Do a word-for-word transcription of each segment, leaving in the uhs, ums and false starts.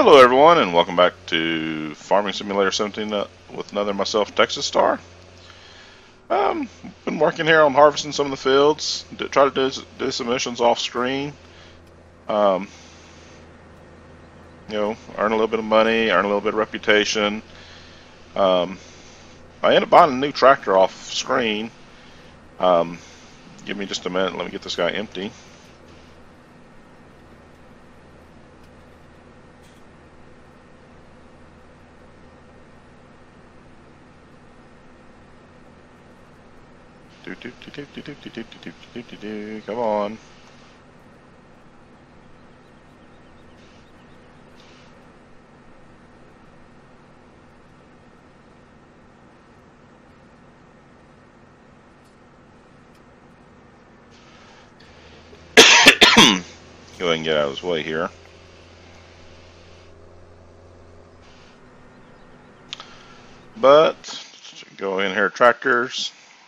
Hello everyone and welcome back to Farming Simulator seventeen uh, with another myself, TXStar. Um, been working here on harvesting some of the fields, to try to do, do some missions off screen. Um, you know, earn a little bit of money, earn a little bit of reputation. Um, I ended up buying a new tractor off screen. Um, give me just a minute, let me get this guy empty. Do, do, do, do, do, do, do, do, do, do, do, do. Come on. Go ahead and get out of his way here. But go in here, tractors.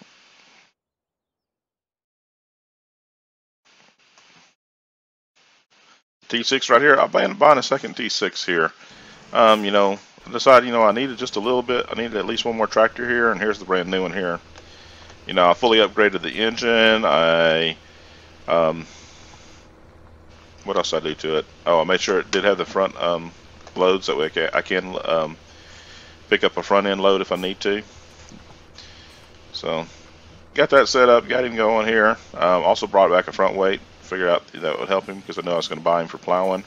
T six right here. I'm buying a second T six here. Um, you know, I decided, you know, I needed just a little bit. I needed at least one more tractor here, and here's the brand new one here. You know, I fully upgraded the engine. I, um, what else did I do to it? Oh, I made sure it did have the front um, loads, that way I can, I can um, pick up a front end load if I need to. So, got that set up, got him going here. Um, also brought back a front weight. Figured out that would help him because I know I was going to buy him for plowing.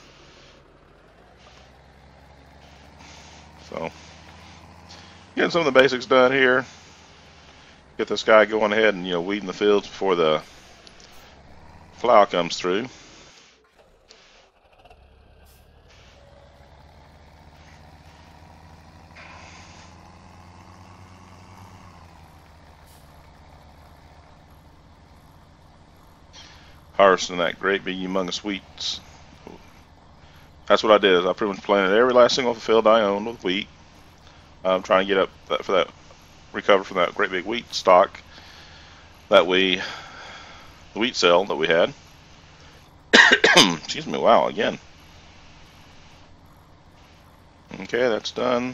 So, getting some of the basics done here. Get this guy going ahead and, you know, weeding the fields before the plow comes through. Harvesting that great big humongous wheats. That's what I did. Is I pretty much planted every last single field I owned with wheat. I'm trying to get up that, for that, recover from that great big wheat stock that we, the wheat sale that we had. Excuse me. Wow. Again. Okay, that's done.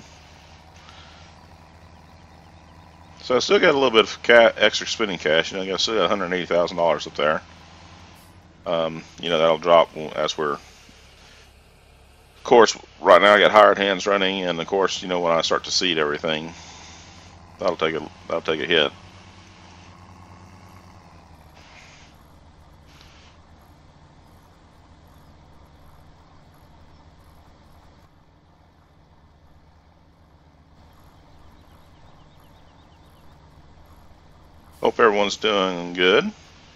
So I still got a little bit of ca extra spending cash. You know, I got still got one hundred eighty thousand dollars up there. Um, you know, that'll drop as we're, of course, right now I got hired hands running, and of course, you know, when I start to seed everything, that'll take a, that'll take a hit. Hope everyone's doing good.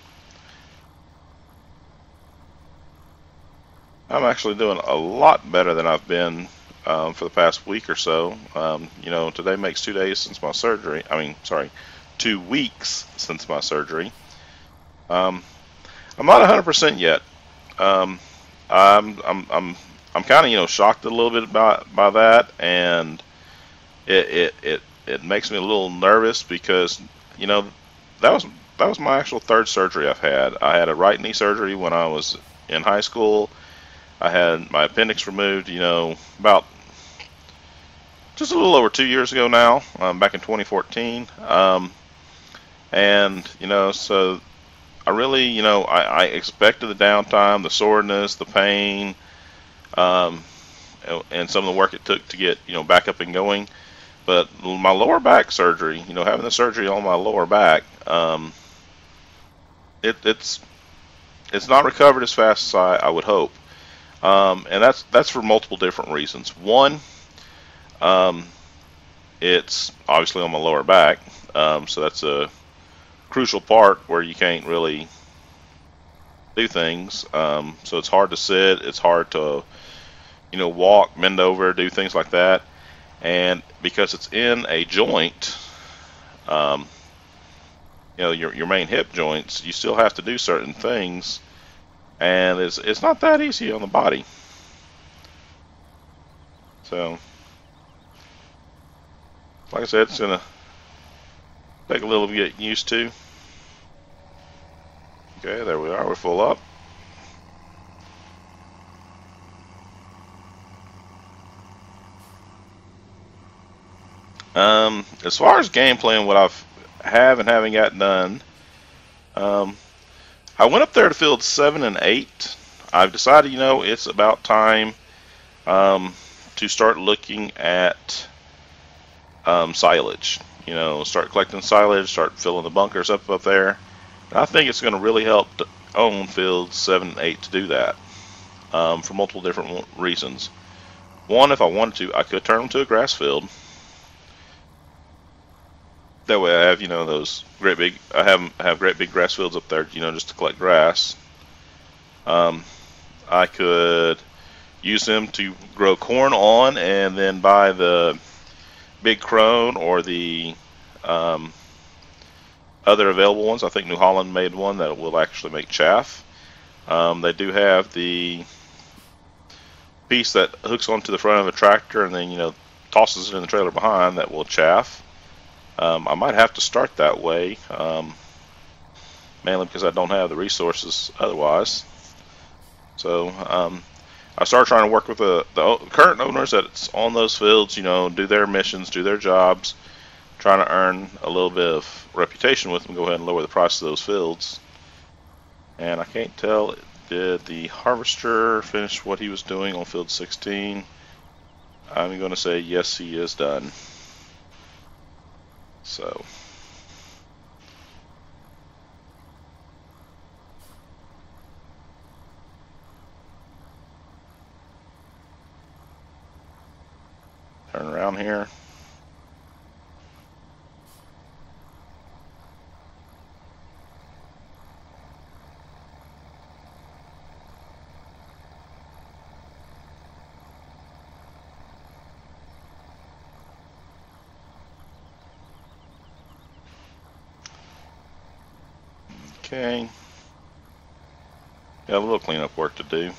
I'm actually doing a lot better than I've been um, for the past week or so. Um, you know, today makes two days since my surgery. I mean, sorry, two weeks since my surgery. Um, I'm not one hundred percent yet. Um, I'm I'm I'm I'm kind of, you know, shocked a little bit by by that, and it it it it makes me a little nervous because, you know, that was that was my actual third surgery I've had. I had a right knee surgery when I was in high school. I had my appendix removed, you know, about just a little over two years ago now, um, back in twenty fourteen. Um, and, you know, so I really, you know, I, I expected the downtime, the soreness, the pain, um, and some of the work it took to get, you know, back up and going. But my lower back surgery, you know, having the surgery on my lower back, um, it, it's it's not recovered as fast as I, I would hope. Um, and that's that's for multiple different reasons. One, um, it's obviously on my lower back, um, so that's a crucial part where you can't really do things. Um, so it's hard to sit, it's hard to, you know, walk, bend over, do things like that. And because it's in a joint, um, you know, your your main hip joints, you still have to do certain things. And it's, it's not that easy on the body. So, like I said, it's going to take a little bit to get used to. Okay, there we are. We're full up. Um, as far as gameplay and what I've have and haven't got done, um, I went up there to field seven and eight. I've decided, you know, it's about time um, to start looking at um, silage. You know, start collecting silage, start filling the bunkers up up there. And I think it's going to really help to own fields seven and eight to do that um, for multiple different reasons. One, if I wanted to, I could turn them to a grass field. That way I have, you know, those great big, I have, have great big grass fields up there, you know, just to collect grass. Um, I could use them to grow corn on and then buy the big crone or the um, other available ones. I think New Holland made one that will actually make chaff. Um, they do have the piece that hooks onto the front of a tractor and then, you know, tosses it in the trailer behind that will chaff. Um, I might have to start that way, um, mainly because I don't have the resources otherwise. So um, I started trying to work with the, the current owners that's on those fields, you know, do their missions, do their jobs, trying to earn a little bit of reputation with them, go ahead and lower the price of those fields. And I can't tell, did the harvester finish what he was doing on field sixteen? I'm going to say yes, he is done. So, turn around here. Okay. Got a little cleanup work to do.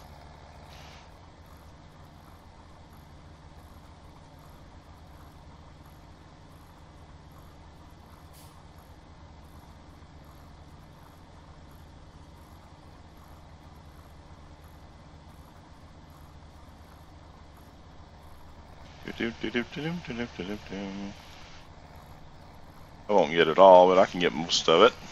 I won't get it all, but I can get most of it.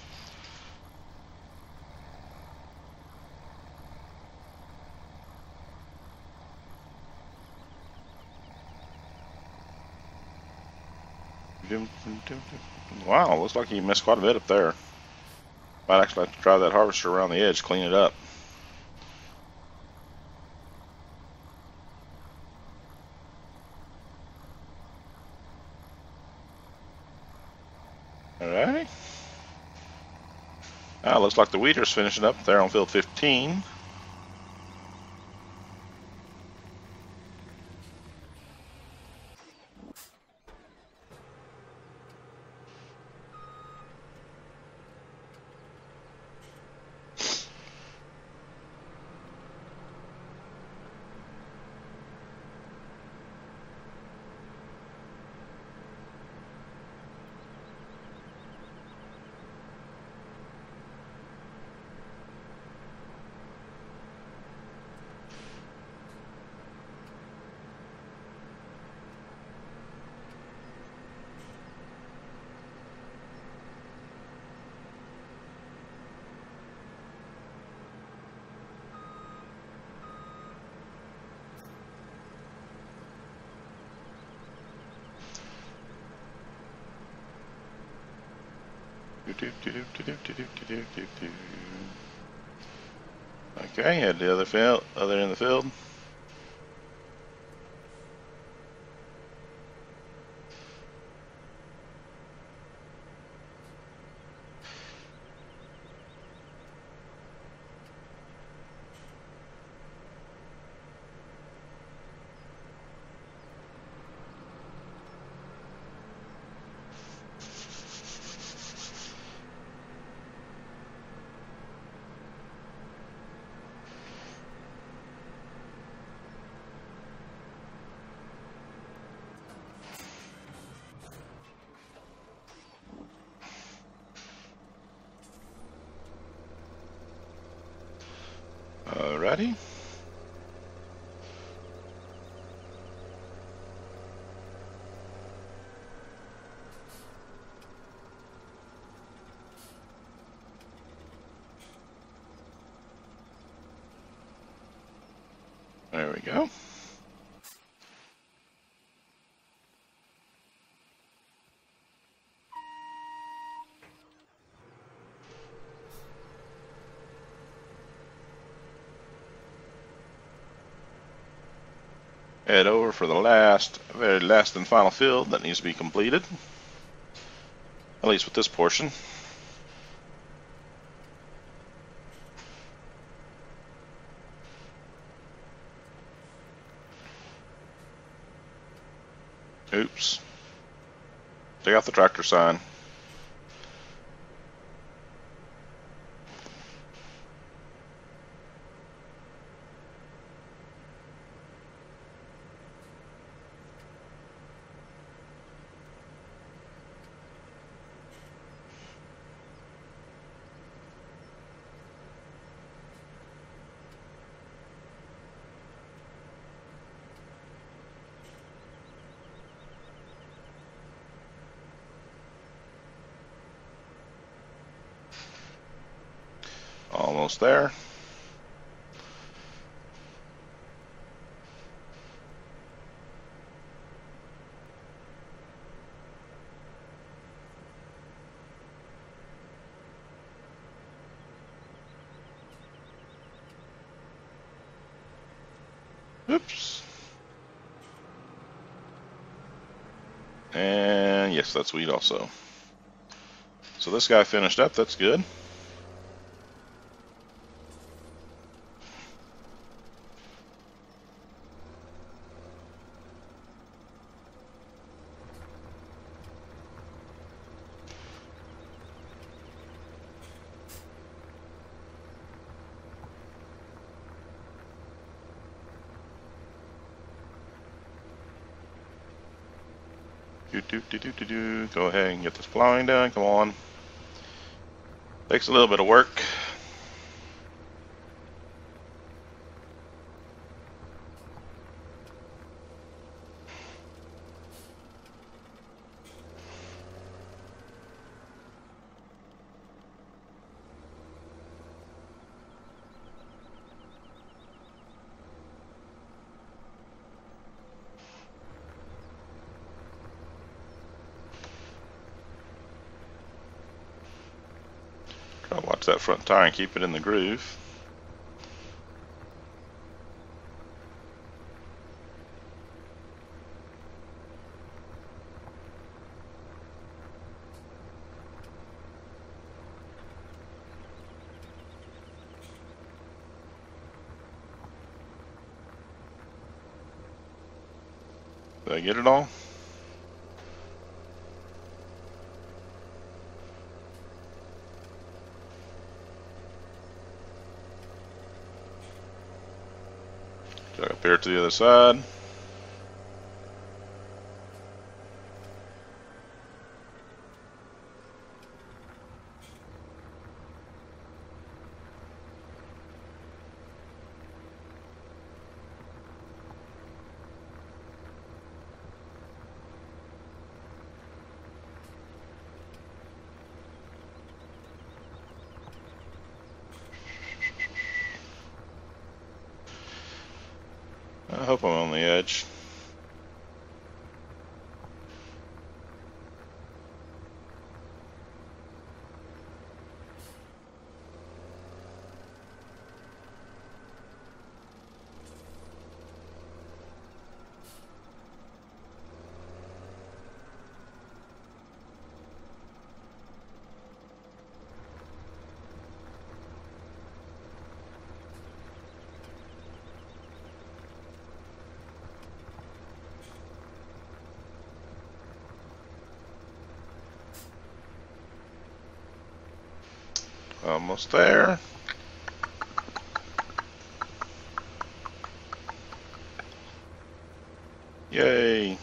Wow, looks like you missed quite a bit up there. Might actually have to drive that harvester around the edge, clean it up. Alrighty. Ah, looks like the weeder's finishing up there on field fifteen. Okay, head to the other field, other end of the field. Alrighty. There we go. Head over for the last, very last and final field that needs to be completed. At least with this portion. Oops. Take out the tractor sign. Almost there. Oops. And yes, that's wheat also. So this guy finished up, that's good. Do, do, do, do, do, do. Go ahead and get this plowing done. Come on. Takes a little bit of work. Try to watch that front tire and keep it in the groove. Did I get it all? Drag up here to the other side. I hope I'm on the edge. Almost there. Yay.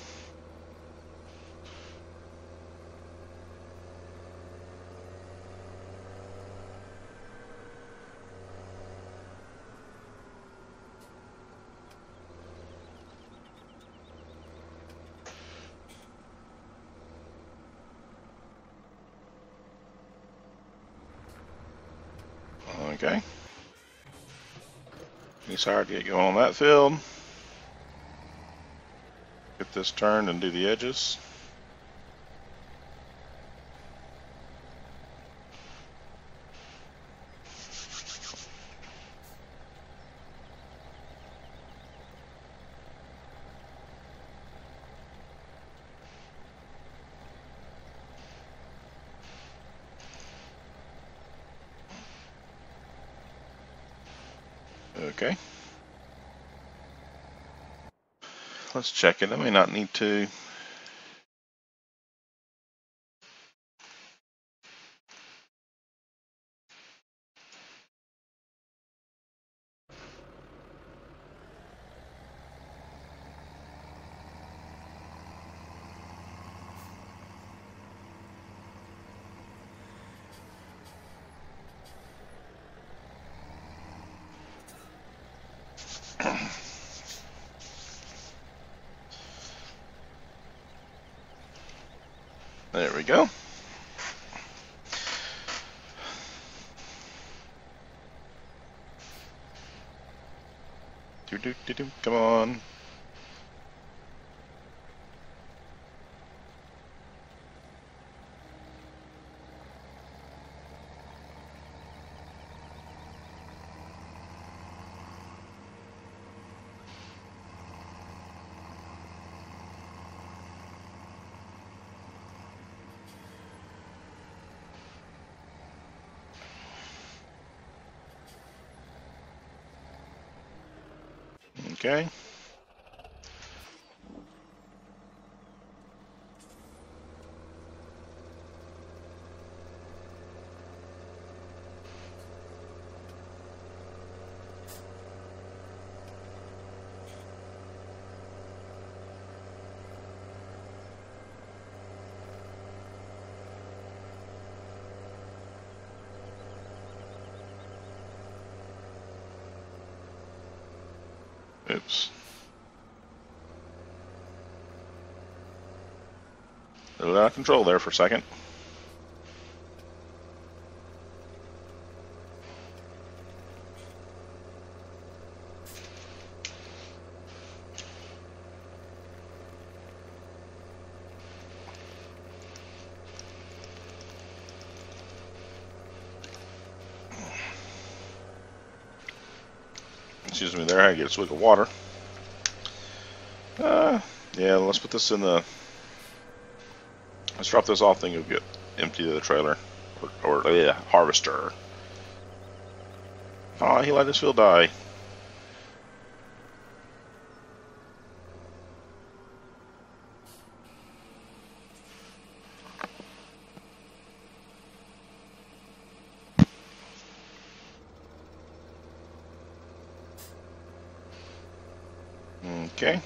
Okay. He's hired to get going on that field. Get this turned and do the edges. Okay. Let's check it. I may not need to. There we go. Do do do do. Come on. Okay. Oops. A little out of control there for a second. Excuse me there, I get a swig of water. Uh, yeah, let's put this in the... Let's drop this off, then you'll get empty to the trailer. Or, or yeah, harvester. Aw, he let his field die. Okay.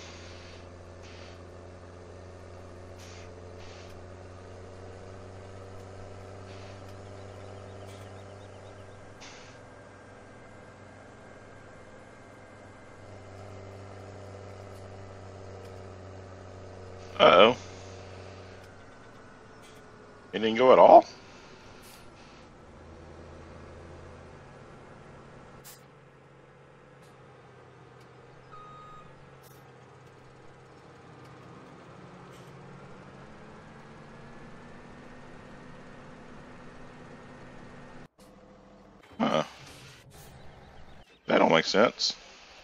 Uh-oh. It didn't go at all? Huh. That don't make sense.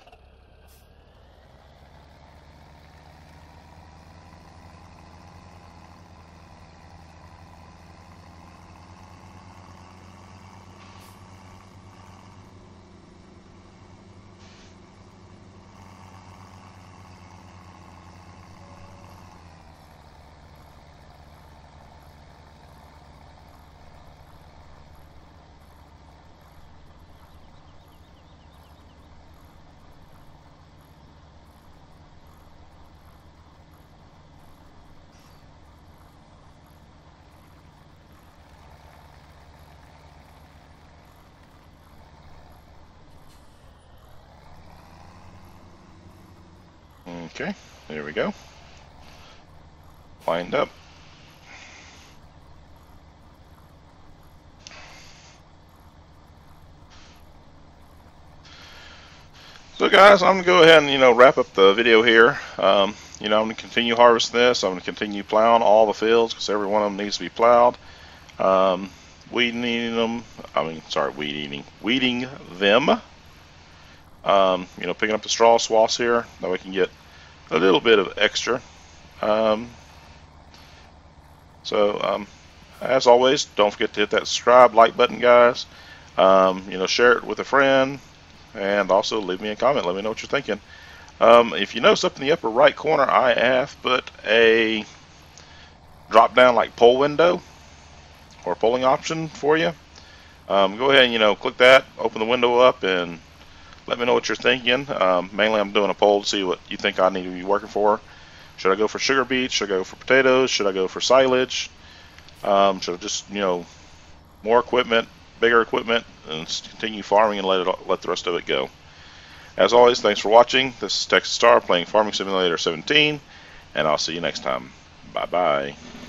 Okay, there we go. Lined up. So guys, I'm going to go ahead and, you know, wrap up the video here. Um, you know, I'm going to continue harvesting this. I'm going to continue plowing all the fields because every one of them needs to be plowed. Um, weeding them, I mean, sorry, weed eating, weeding them. Um, you know, picking up the straw swaths here, that we can get a little bit of extra. Um, so, um, as always, don't forget to hit that subscribe, like button, guys. Um, you know, share it with a friend, and also leave me a comment. Let me know what you're thinking. Um, if you notice up in the upper right corner, I have put a drop down like poll window or polling option for you. Um, go ahead and, you know, click that, open the window up, and let me know what you're thinking. Um, mainly I'm doing a poll to see what you think I need to be working for. Should I go for sugar beets? Should I go for potatoes? Should I go for silage? Um, should I just, you know, more equipment, bigger equipment, and continue farming and let it let the rest of it go? As always, thanks for watching. This is TXStar playing Farming Simulator seventeen, and I'll see you next time. Bye-bye.